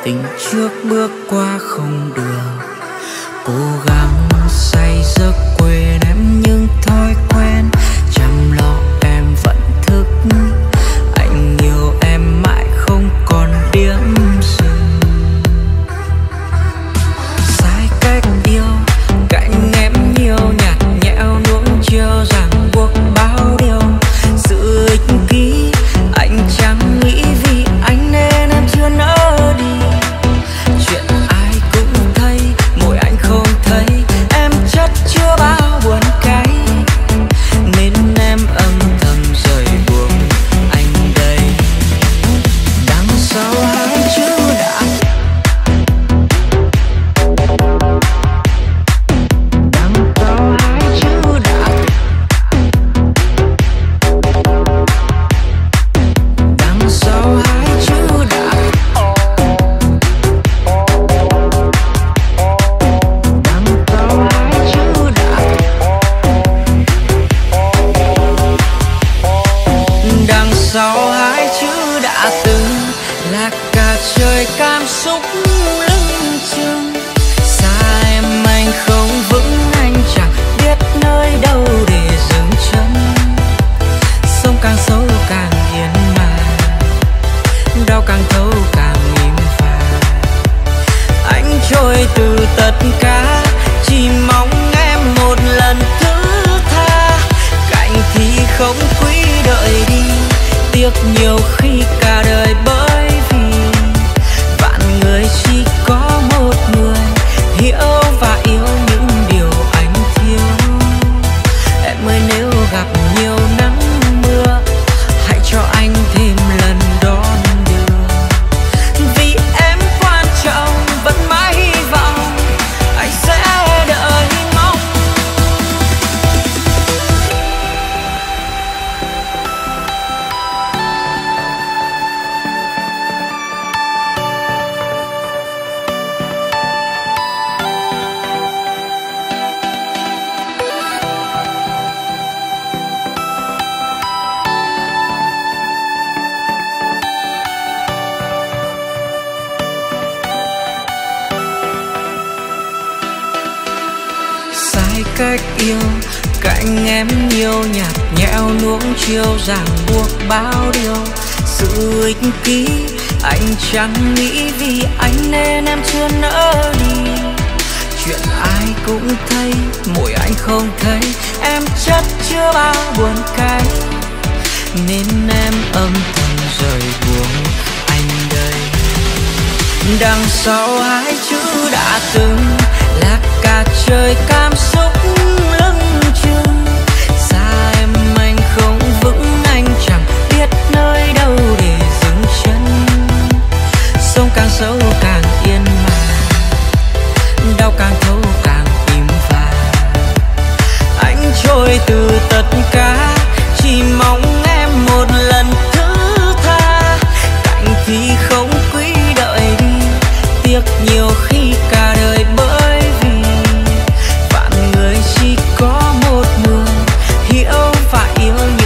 tình trước bước qua không được. Cố gắng say giấc quên em nhưng thói quen chăm lo em vẫn thức. Anh yêu em mãi không còn điểm dừng. Sai cách yêu cạnh em nhiều nhạt nhẽo nuông chiều ràng buộc bao điều. Sự ích kỷ anh chẳng nghĩ vì anh nên em chưa nỡ đi. Chuyện ai cũng thấy mỗi anh không thấy em chất chưa bao buồn cay, nên em âm thầm rời buông anh đây. Đằng sau hai chữ đã, đằng sau hai chữ đã, đằng sau hai chữ đã, đằng sau hai chữ đã, đằng sau hai chữ đã từng là cả trời cảm xúc lưng chừng. Xa em anh không vững, anh chẳng biết nơi đâu để dừng chân. Sông càng sâu càng yên mà, đau càng thấu càng im phai. Anh trôi từ tất cả, chỉ mong em một lần thứ tha. Cạnh thì không quý đợi đi, tiếc nhiều khi cả đời bởi vì vạn người chỉ có một người hiểu và yêu những điều anh thiếu. Em ơi nếu gặp nhiều nắng mưa, hãy cho anh thêm lần đón đưa. Vì em quan trọng vẫn mãi hy vọng anh sẽ đợi mong. Sai cách yêu cạnh em nhiều nhạt nhẽo nuông chiều ràng buộc bao điều. Sự ích kỷ anh chẳng nghĩ vì anh nên em chưa nỡ đi. Chuyện ai cũng thấy mỗi anh không thấy em chất chưa bao buồn cay, nên em âm thầm rời buông anh đây. Đằng sau hai chữ đã từng là cả trời cảm xúc lưng chừng. Xa em anh không vững, anh chẳng biết nơi đâu để dừng chân. Sông càng sâu càng yên mà, đau càng thấu càng im phai. Anh trôi từ tất cả, chỉ mong em một lần thứ tha. Cạnh thì không quý đợi đi, tiếc nhiều khi cả đời bởi vì vạn người chỉ có một người hiểu và yêu.